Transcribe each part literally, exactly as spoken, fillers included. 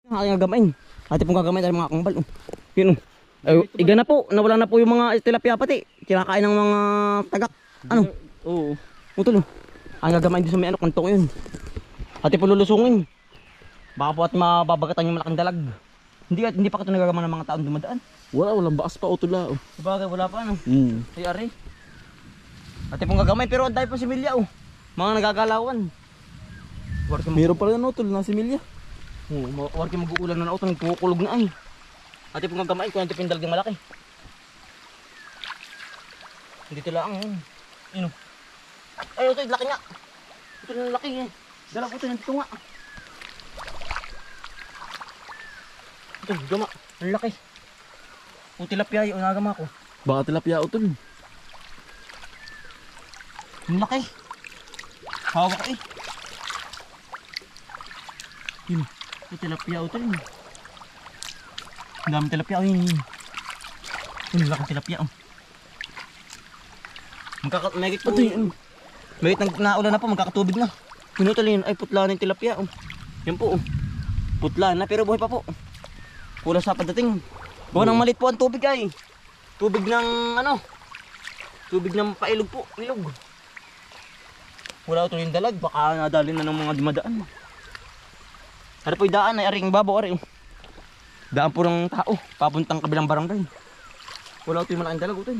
Aking gagamain. Ate pong gagamain tayo mga kambal. Oh. Yun oh. Ay, iga na po. Nawala na po yung mga tilapia pati. Kinakain ng mga tagak. Ano? Oo. Utol oh. Ang gagamain din sa may ano, kantong yun. Ate po lulusungin. Baka po at mababagatan yung malaking dalag. Hindi, hindi pa ito nagagaman ng mga taon dumadaan. Wala, walang bakas pa utula. Oh. Sabagay, wala pa ano. Hmm. Ay, ari. Ate pong gagamain pero ang dahil pa si Milya oh. Mga nagagalawan. Meron pala yan utol, nasa milya. Oo, oh, warki mag-uulan na na utol, nagkukulog na ay. Ate pong gagamain, kung ito pindalgang malaki. Dito lang ang yun. Ay, ito, laki nga. Ito na laki eh. Dala ko ito, nandito nga. Ito, gama. Ang laki. O tilapia yun, nagama ko. Baka tilapia utol. Ang laki. Hawak eh. Yun. Ito tilapia utol. Ang dami tilapia. Yun, yun. Ang laki tilapia. Oh. Magkaka... Megit po. Ito yun. Megit nang naulan na po. Magkakatubig na. Yun utol yun. Ay, putla na yung tilapia. Oh. Yan po. Oh. Putla na pero buhay pa po. Kulang sa pagdating. Buwan ng malit po ang tubig ay. Tubig ng ano. Tubig ng pailog po. Ilog. Wala ito yung dalag. Baka nadali na ng mga dumadaan. Ano po yung daan ay aring babaw aring. Daan po ng tao. Papuntang kabilang barangay. Wala ito yung malaking dalag ito.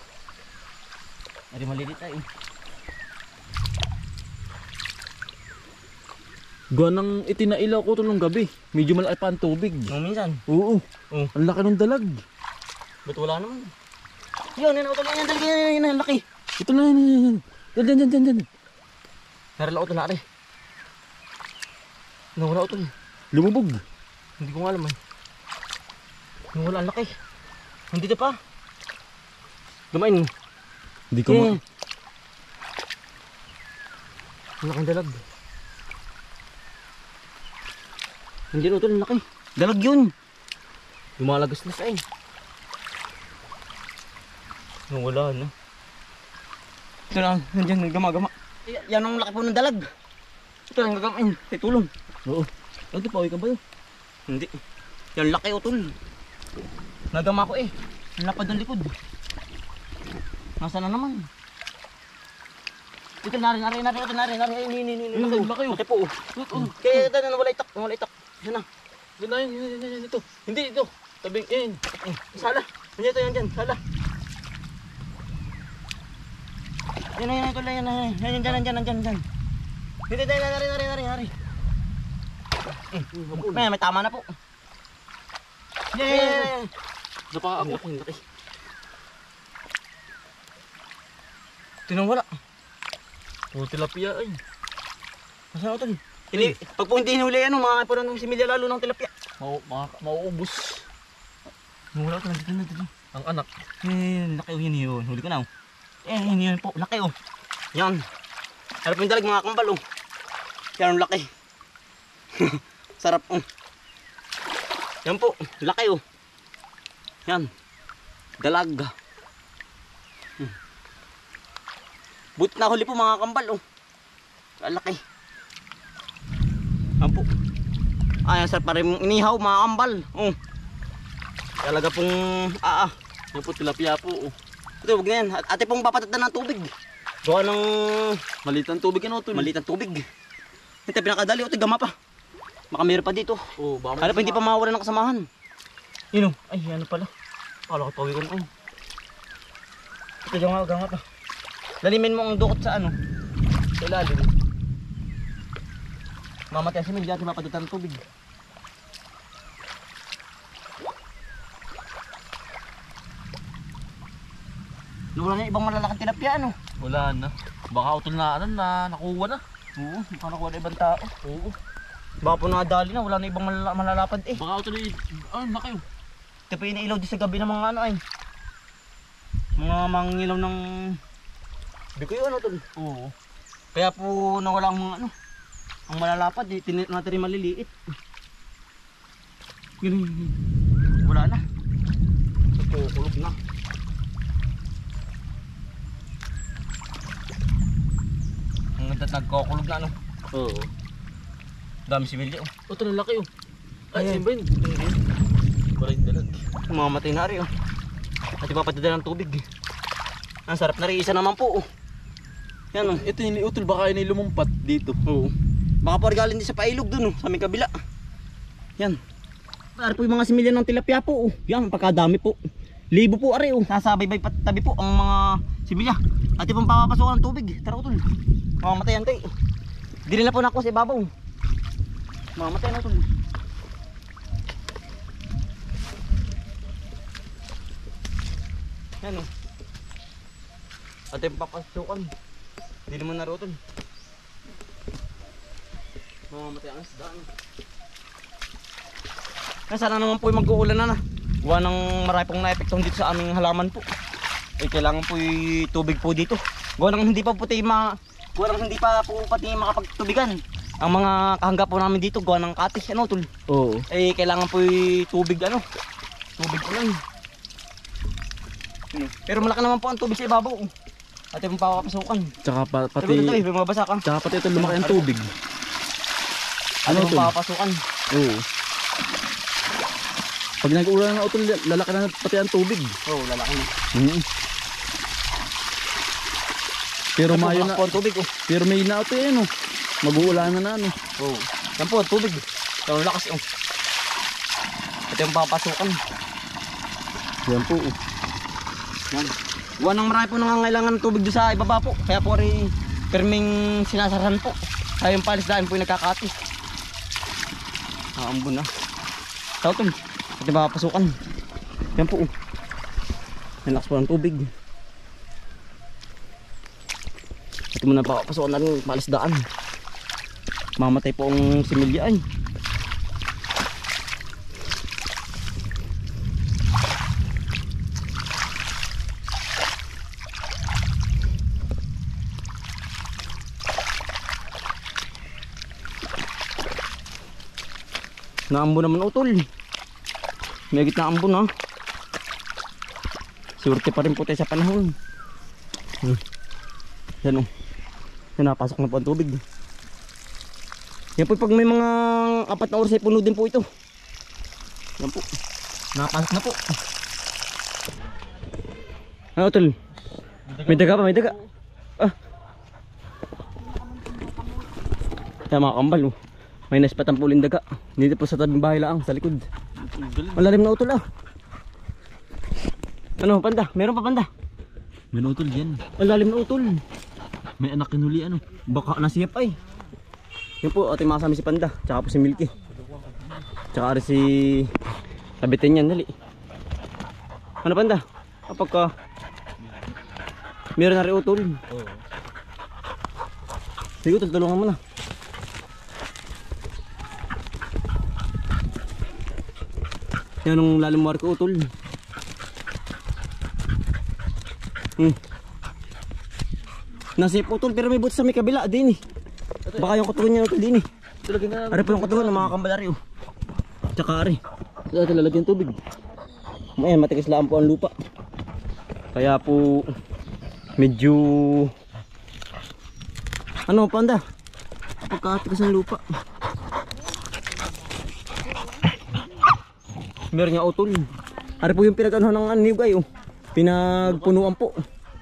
Ari malilit ay. Gawa ng itinailaw ko tulong gabi. Medyo malaki pa ang tubig. Nung minsan. Oo. Oo. Ang laki ng dalag. Ba't wala naman? Yun, yun, utol, yan, dalag, yan, yan, yan, yan, laki. Ito na yan, yan, yan. Yan, yan, yan, yan, yan. Narala utol na ari. Nawala utol. Lumubog. Hindi ko nga alam ay. Nawala, ang laki. Nandito pa. Gamain. Hindi ko ma... Ang laking dalag. Hindi na utol, ang laki. Dalag yun. Lumalagas na sa ay. Nawala na. Ito na, nandiyan, gama-gama. Yan ang laki po ng dalag. Ito lang gagamain. Ay, tulong. Oo. Ito pa, ka ba yun? Hindi. Yan laki utol. Nagama ko eh. Ang lapad ng likod. Nasaan na naman? Ito nari, nari, nari, ito nari, nari. Ay, nini, nini. Laki, laki oh. Laki po. Oh. Kaya ito na, nawala itak, nawala itak. Yan na. Yan na, yan, yan, yan, yan, ito. Hindi, ito. Tabing, yan. Eh, sala. Yan ito, yan dyan, sala. Yan na, yan, ito lang, yan na, yan. Yan, yan, dyan, yan, dyan, yan. Dito, dito, nari, nari, nari, nari. Eh, may, may tama na po. Yan, yan, yan, yan. Napa ako. Laki, laki. Tinawala. Oh, tilapia ay. Masarap ito. Hindi, pag po hindi hinuli ano, mga po ng similya lalo ng tilapia. Mau, ma, mauubos. Wala ito, nandito na dito. Ang anak. Eh, laki oh, yun yun. Huli ko na oh. Eh, yun yun po, laki oh. Yan. Harap yung dalag mga kambal oh. Yan ang laki. Sarap oh. Yan po, laki oh. Yan. Dalag. Hmm. Buti na huli po mga kambal oh. Ang laki. Yan po. Ayan, sarap pa rin inihaw mga kambal. Oh. Talaga pong ah ah. Yan po, tilapia po. Oh. Ito, huwag na yan. Ate pong papatatan ng tubig. Gawa ng Malitan tubig ano utol. maliit ang tubig. Ito, pinakadali. Ito, gama pa. Baka meron pa dito. Oh, baka Kala pa hindi pa mawawala ng kasamahan. Yun o. Ay, ano pala. Kala ko pawi ko na. Ito, gama, gama pa. Lalimin mo ang dukot sa ano. Sa ilalim. Mamatay si Milya. Ito, mapatatan ng tubig. Wala na ibang malalaking tilapia ano. wala na. Baka utol na ano na nakuha na. Oo, baka nakuha na ibang tao. Oo. Baka po nadali na, wala na ibang malala malalapad eh. Baka utol ay, ay laki oh. Ito pa iniilaw din sa gabi ng mga ano ay. Mga mangilaw ng bikoy ano tol. Oo. Kaya po nawala ang mga ano. Ang malalapad eh, tinit natin rin maliliit. Yun, yun, yun. Wala na. Nagkukulog na. Ang nagkukulog na ano. Oo. Dami si Willie oh. Ito na laki oh. Ay, Ayan. saan ba yun? Wala yung dalag. Mamamatay na rin oh. At ipapadala ng tubig. Ang sarap na rin isa naman po oh. Yan oh. Ito yung utol, baka yun ay lumumpat dito. Oo. Baka po galing din sa pailog dun oh, sa aming kabila. Yan. Para po yung mga similya ng tilapia po oh. Yan, pagkadami po. Libo po ari oh. Sasabaybay patabi po ang mga similya. At ipang papapasukan ng tubig. Tara utol. Mamamatay yan tayo. Dili na po nakuha sa ibabaw. Mamamatay na utol. Yan oh. At ipang papapasukan. Dili mo na rin utol. Mamamatay ang isda. Kaya sana naman po yung mag-uulan na na. Gawa ng marami pong na-epektuhan dito sa aming halaman po. Eh kailangan po yung tubig po dito. Gawa ng hindi pa puti ma... Gawa ng hindi pa po pati makapagtubigan. Ang mga kahangga po namin dito gawa ng katis. Ano tol? Oo. Eh kailangan po yung tubig ano. Tubig ulan. Pero malaki naman po ang tubig sa ibabaw. At yung papapasukan. Tsaka pa, Pati... pati... Ito eh, bumabasa ka. Tsaka pati ito lumaki ang tubig. Ano Ano yung tol? papapasukan. Oo. Pag nag-ulan na utol, lalaki na pati ang tubig. Oo, oh, lalaki na. Mm. Pero Ano po, mayo malakas na, po ang tubig oh. pero may na ito yan oh. Mag-uulan na na ano. Oo. Yan po, tubig. Yan lakas oh. Ito yung papasukan. Yan po oh. Yan. Gawa ng marami po nangangailangan ng tubig doon sa ibaba po. Kaya po rin perming sinasarahan po. Kaya yung palisdaan po yung nagkakati. Aambon na. Tawag ito. Ito yung papasukan. Yan po oh. Yan lakas po ng tubig. Ito muna papasukan na rin palisdaan. Mamatay po ang similya ay. Naambon naman utol. May gitna ambon ha. Surte pa rin po tayo sa panahon. Hmm. Yan o. Yan, napasok na po ang tubig. Yan po pag may mga apat na oras ay puno din po ito. Yan po. Napasok na po. Ano utol? May daga pa, may daga. Ah. Yan mga kambal oh. May naspatang pulin daga. Dito po sa tabing bahay lang, sa likod. Malalim na utol ah. Ano, panda? Meron pa panda? May utol yan. Malalim na utol. May anak kinuli ano. Baka nasiyap ay. Yan po, ating makasama si Panda. Tsaka po si Milky. Tsaka rin si Kabitin yan, dali. Ano Panda? Kapag ka meron na rin utol. Oo. Sige utol, tulungan mo na. Yan ang lalim mo ko utol. Hmm. Nasip utol pero may butas sa may kabila din eh. Baka yung kutugon niya utol din eh. Talaga nga. Ari po yung kutugon ng mga kambalari oh. Tsaka ari. Saan ito lalagyan tubig? Ayan, matigas lang po ang lupa. Kaya po medyo ano Panda? Pagkatigas ng lupa. Meron nga utol. Ari po yung pinag-ano ng aniyog ay oh. Pinagpunuan po.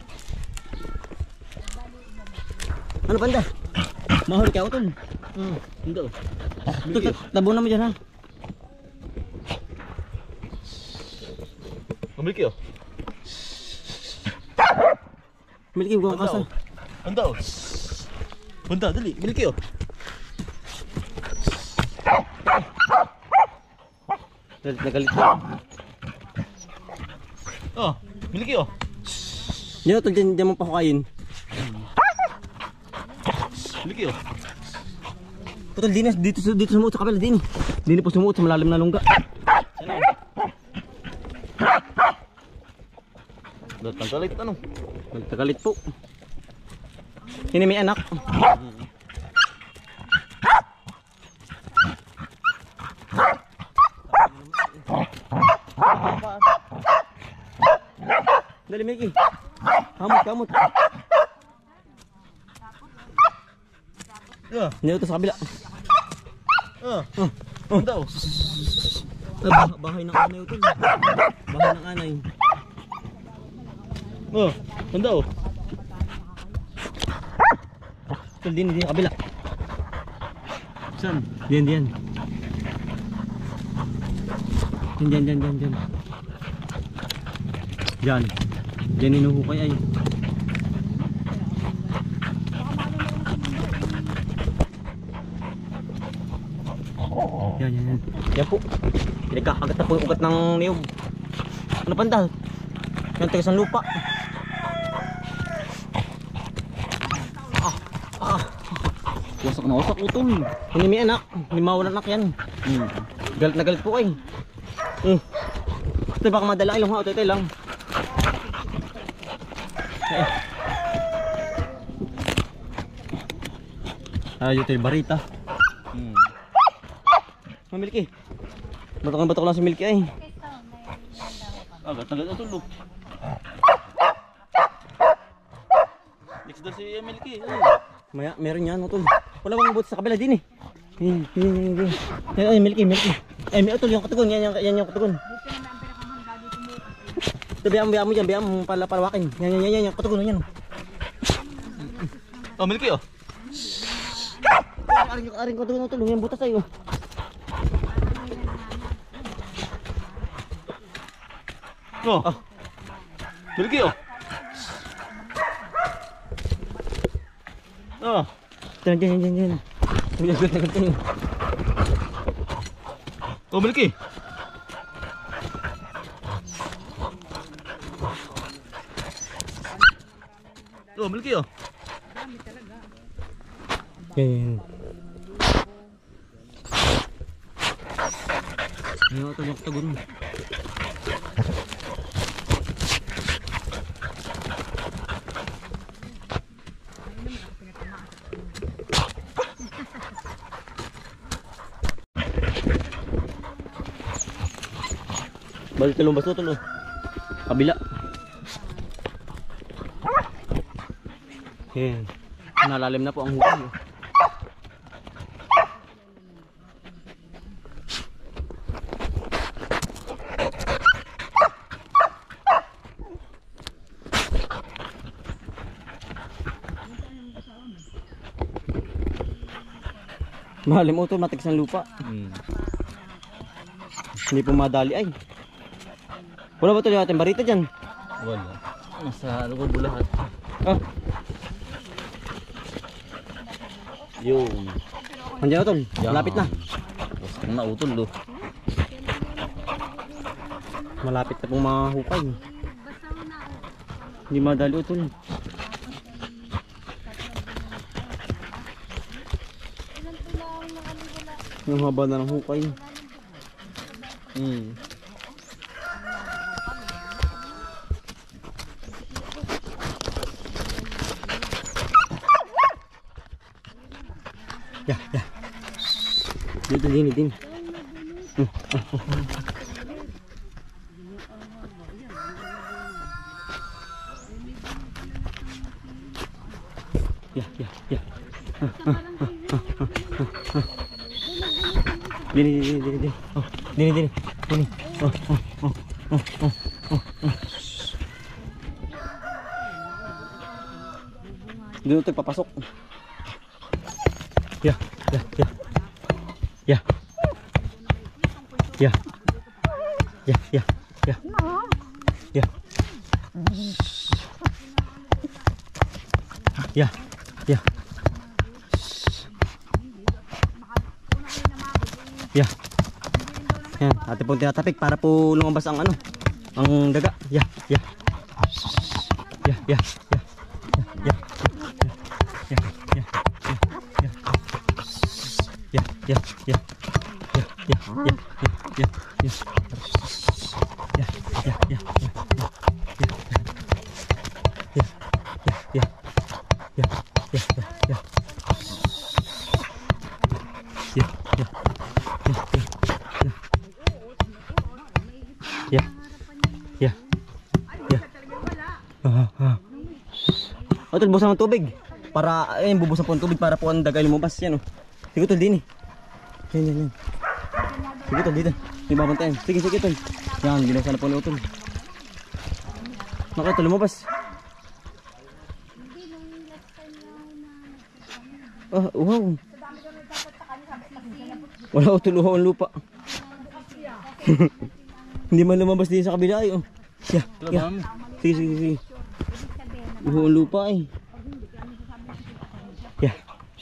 Ano Panda? Mahuli ka utol. Hmm, hindi oh. Ito, tabunan mo dyan ha. Milky oh. Milky, huwag kang kasal. Panda oh. Panda, dali. Milky oh. Galit na galit na. Oh, Milky oh. Yan utol, dyan, dyan mo pahukayin. Milky oh. Utol, dinas, dito, dito sumuot sa kabila, din. Dini po sumuot sa malalim na lungga. Natanggalit ano? Nagtagalit po. Ini may anak. Dali Mickey. Kamot, kamot. Yeah. Dito sa kabila. Ah. Oh. Oh, daw. Ah, bah bahay ng anay utol. Bahay ng anay. Oh, ganda oh. Utol din din kabila. Saan? Diyan diyan. Diyan diyan diyan diyan. Diyan. Diyan inuhukay ay. Yan, yan, yan. Yan po. Pinagkakagat na po yung ugat ng niyog. Ano panda? Yan, tagas ng lupa. Ah, ah. Wasak na wasak utol. Hindi may anak. Hindi mawala anak yan. Hmm. Galit na galit po ay. Hmm. Ito baka madala ilong ha. Ito, ito lang. Eh. Ay, ito yung barita. Hmm. Oh, Milky. Batok na batok lang si Milky ay. Agad agad utol. Oh. Next daw si Milky. Oh. Maya, meron yan utol. Wala bang buti sa kabila din eh. Yan, yan, yan, yan. Yan, ay, Milky, Milky. Eh, may utol yung katugon. Yan, yan, yan yung katugon. Ito, biyaan mo, biyaan mo dyan. Biyaan mo pala palawakin. Yan, yan, yan, yan, yung katugon. Yan. Oh, Milky oh. Aring yung aring katugon utol. Yung butas ay oh. Oh. Ah. Milky oh. Oh. Diyan, diyan, diyan, diyan. May agad na ganito. Oh, Milky. Oh, Milky oh. Yan. Ayun, ito yung katagon. Balik talong baso tulo. Kabila. Yan. Nalalim na po ang hukay. Malalim utol, matigas ng lupa. Hmm. Hindi po madali ay. Wala ba ito yung ating barita dyan? Wala. Nasa loob lahat. Ah, Yun. nandiyan utol, Yan. malapit na. Wasak na utol oh. Malapit na pong mga hukay. Hindi madali utol. Yung haba na ng hukay. Hmm. Ya, ya. Dito, dini, dini. Ya, ya, ya. Dini, dini, dini, dini. Oh, dini, dini. Dini. Oh, oh, oh, oh, oh, oh, oh. Dito tayo papasok. Ya, ya, ya. Ya. Ya. Ya, ya, ya. Ya. Ya, ya. Ya. Yan, ate po tinatapik para po lumabas ang ano, ang daga. Ya, ya. Ya, ya, ya. Ya, ya. Ya, ya. Ya, ya, ya. Ya, ya, ya. Ya, ya. Ya, ya, ya. Ya, ya. Ya, ya, ya. Ya, ya. Ya. Ya. Ya. Ah, ah. O, tol, busan ng tubig. Para, ayun, bubusan po ng tubig para po ang daga lumabas. Yan, o. Sige, tol, din eh. Yan, yan, yan. Sige tol, dito. May babantayan. Sige, sige tol. Yan, ginasa na po ni Utol. Nakita tol, lumabas. Ah, wow. Wala Utol, uhaw ang lupa. Hindi man lumabas din sa kabila ay oh. Yeah, yeah. Sige, sige, sige. Uhaw ang lupa ay. Yeah.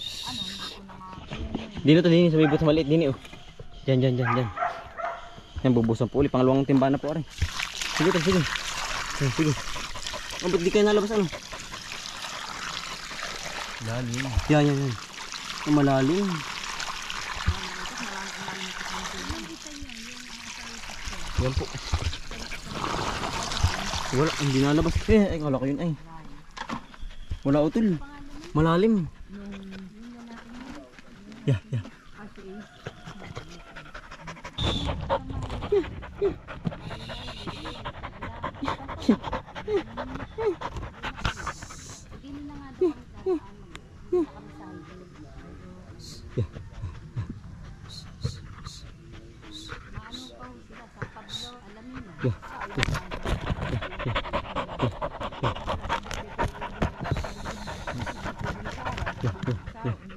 Dino to, dini sa may butas maliit dini oh. Diyan, diyan, diyan, diyan. Yan, bubusan po ulit. Pangalawang timba na po rin. Sige to, sige. Sige, sige. Oh, ba't di kayo nalabas ano? Lalim. Yan, yan, yan. Oh, malalim. Yan po. Wala, hindi nalabas. Eh, ay, kala ko yun ay. Wala Utol. Malalim. Yeah, yeah. Yeah.